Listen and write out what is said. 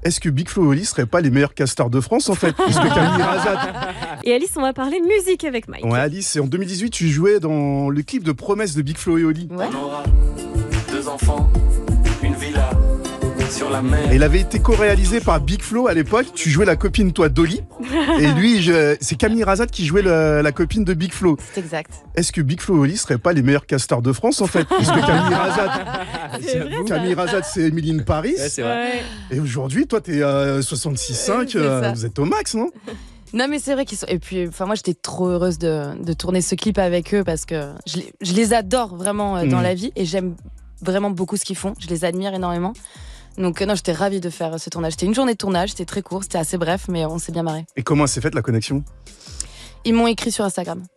Est-ce que Big Flo et Oli seraient pas les meilleurs casteurs de France en fait? Est-ce que Camille Razat? Et Alice, on va parler musique avec Mike. Ouais, Alice, et en 2018, tu jouais dans le clip de Promesse de Big Flo et Oli. Ouais. On aura 2 enfants, une villa sur la mer. Et il avait été co-réalisé par Big Flo à l'époque. Tu jouais la copine, toi, Dolly. Et lui, c'est Camille Razat qui jouait la copine de Big Flo. C'est exact. Est-ce que Big Flo et Oli seraient pas les meilleurs casteurs de France en fait? Est-ce que Camille Razat? C'est vrai, ça. Camille Razat, c'est Émiline Paris. Ouais, c'est vrai. Ouais. Et aujourd'hui, toi, t'es 66,5. C'est ça. Vous êtes au max, non? Non, mais c'est vrai qu'ils sont. Et puis, moi, j'étais trop heureuse de tourner ce clip avec eux parce que je les adore vraiment dans la vie et j'aime vraiment beaucoup ce qu'ils font. Je les admire énormément. Donc, non, j'étais ravie de faire ce tournage. C'était une journée de tournage, c'était très court, c'était assez bref, mais on s'est bien marré. Et comment s'est faite la connexion? Ils m'ont écrit sur Instagram.